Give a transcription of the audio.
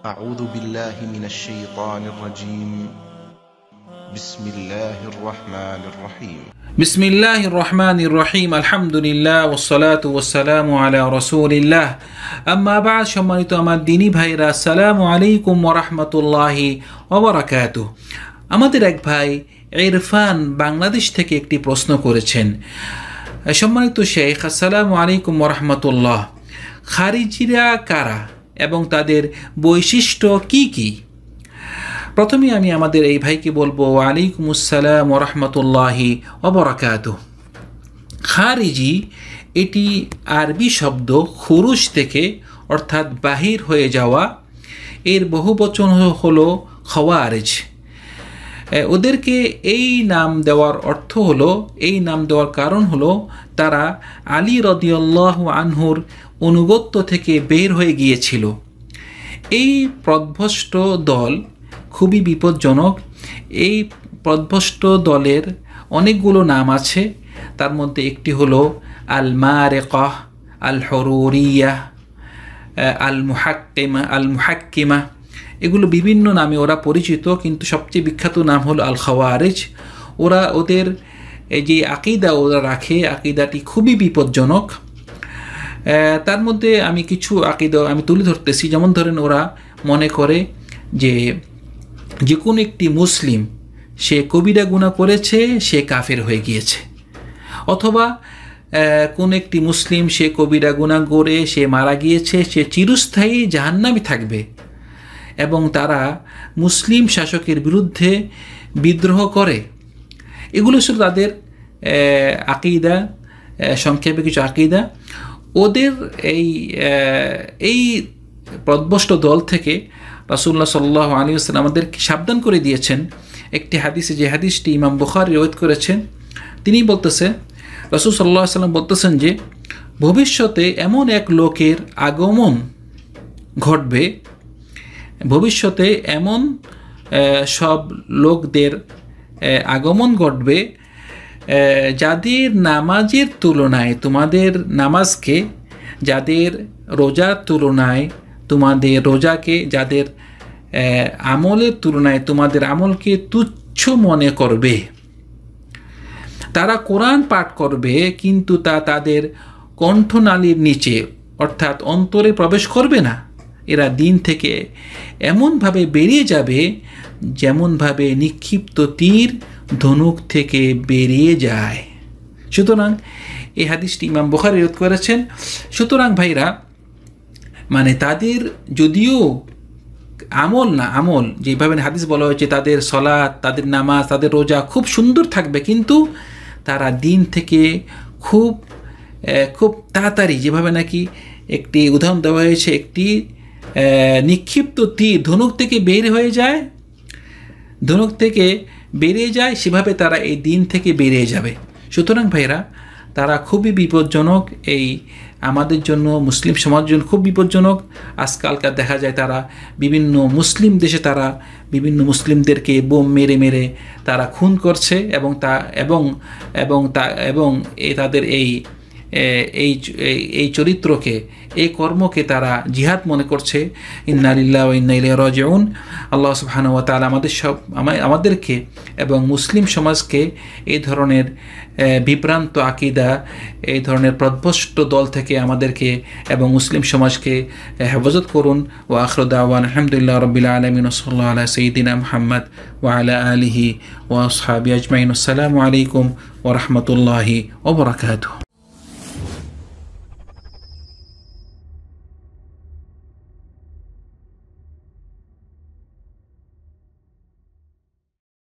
أعوذ بالله من الشيطان الرجيم بسم الله الرحمن الرحيم بسم الله الرحمن الرحيم الحمد لله والصلاة والسلام على رسول الله أما بعد সম্মানিত আমার দ্বীনি ভাইরা আসসালামু আলাইকুম ওয়া রাহমাতুল্লাহি ওয়া বারাকাতুহু। আমাদের এক ভাই ইরফান বাংলাদেশ থেকে একটি প্রশ্ন করেছেন। সম্মানিত শেখ, আসসালামু আলাইকুম ওয়া রাহমাতুল্লাহ। খারিজিরা কারা এবং তাদের বৈশিষ্ট্য কি কি? প্রথমে আমি আমাদের এই ভাইকে বলবো ওয়ালাইকুম আসসালাম ওয়া রাহমাতুল্লাহি ওয়া বারাকাতুহু। খারিজি এটি আরবি শব্দ খুরুজ থেকে, অর্থাৎ বাহির হয়ে যাওয়া। এর বহুবচন হলো খাওয়ারিজ। ওদেরকে এই নাম দেওয়ার অর্থ হলো, এই নাম দেওয়ার কারণ হলো তারা আলী রাদিয়াল্লাহু আনহুর অনুগত্য থেকে বের হয়ে গিয়েছিল। এই পথভ্রষ্ট দল খুবই বিপজ্জনক। এই পথভ্রষ্ট দলের অনেকগুলো নাম আছে। তার মধ্যে একটি হলো আল মারিকাহ, আল হুরুরিয়াহ, আল মুহাক্কিমা। এগুলো বিভিন্ন নামে ওরা পরিচিত, কিন্তু সবচেয়ে বিখ্যাত নাম হলো আল খাওয়ারিজ। ওদের এই যে আকিদা ওরা রাখে, আকিদাটি খুবই বিপজ্জনক। তার মধ্যে আমি কিছু আকিদা আমি তুলে ধরতেছি। যেমন ধরেন, ওরা মনে করে যে কোনো একটি মুসলিম সে কবিরা গুনাহ করেছে, সে কাফের হয়ে গিয়েছে, অথবা কোন একটি মুসলিম সে কবিরা গুনাহ করে সে মারা গিয়েছে, সে চিরস্থায়ী জাহান্নামে থাকবে। এবং তারা মুসলিম শাসকের বিরুদ্ধে বিদ্রোহ করে। এগুলো শুধু তাদের আকিদা, সংক্ষেপে কিছু আকিদা। ওদের এই পথভ্রষ্ট দল থেকে রাসূলুল্লাহ সাল্লাল্লাহু আলাইহি ওয়াসাল্লাম আমাদেরকে সাবধান করে দিয়েছেন। একটি হাদিসে, যে হাদিসটি ইমাম বুখারী রিওয়ায়াত করেছেন, তিনি বলতেছেন, রাসূল সাল্লাল্লাহু আলাইহি ওয়াসাল্লাম বলতেছেন যে ভবিষ্যতে এমন এক লোকের আগমন ঘটবে, ভবিষ্যতে এমন সব লোকদের আগমন ঘটবে যাদের নামাজের তুলনায় তোমাদের নামাজকে, যাদের রোজার তুলনায় তোমাদের রোজাকে, যাদের আমলের তুলনায় তোমাদের আমলকে তুচ্ছ মনে করবে। তারা কোরআন পাঠ করবে, কিন্তু তা তাদের কণ্ঠনালীর নিচে, অর্থাৎ অন্তরে প্রবেশ করবে না। এরা দিন থেকে এমনভাবে বেরিয়ে যাবে যেমনভাবে নিক্ষিপ্ত তীর ধনুক থেকে বেরিয়ে যায়। সুতরাং এই হাদিসটি ইমাম বুখারী রিওয়ায়াত করেছেন। সুতরাং ভাইরা, মানে তাদের যদিও আমল যেভাবে হাদিস বলা হয়েছে, তাদের সলাত, তাদের নামাজ, তাদের রোজা খুব সুন্দর থাকবে, কিন্তু তারা দিন থেকে খুব তাড়াতাড়ি, যেভাবে নাকি একটি উদাহরণ দেওয়া হয়েছে, একটি নিক্ষিপ্ত তীর ধনুক থেকে বের হয়ে যায়, ধনুক থেকে বেরিয়ে যায়, সেভাবে তারা এই দিন থেকে বেরিয়ে যাবে। সুতরাং ভাইরা, তারা খুবই বিপজ্জনক। এই আমাদের জন্য, মুসলিম সমাজের জন্য খুব বিপজ্জনক। আজকালকার দেখা যায় তারা বিভিন্ন মুসলিম দেশে তারা বিভিন্ন মুসলিমদেরকে বোম মেরে মেরে তারা খুন করছে, এবং তাদের এই চরিত্রকে, এই কর্মকে তারা জিহাদ মনে করছে। ইন্না লিল্লাহি ওয়া ইন্না ইলাইহি রাজিউন। আল্লাহ সুবহানাহু ওয়া তাআলা আমাদেরকে এবং মুসলিম সমাজকে এই ধরনের বিভ্রান্ত আকিদা, এই ধরনের পথভ্রষ্ট দল থেকে আমাদেরকে এবং মুসলিম সমাজকে হেফাজত করুন। ওয়া আখিরু দাওয়ানা আলহামদুলিল্লাহি রাব্বিল আলামিন ওয়া সাল্লাল্লাহু আলা সাইয়্যিদিনা মুহাম্মদ ওয়া আলা আলিহি ওয়া আসহাবিহি আজমাইন। আসসালামু আলাইকুম ওয়া রাহমাতুল্লাহি ওয়া বারাকাতুহু।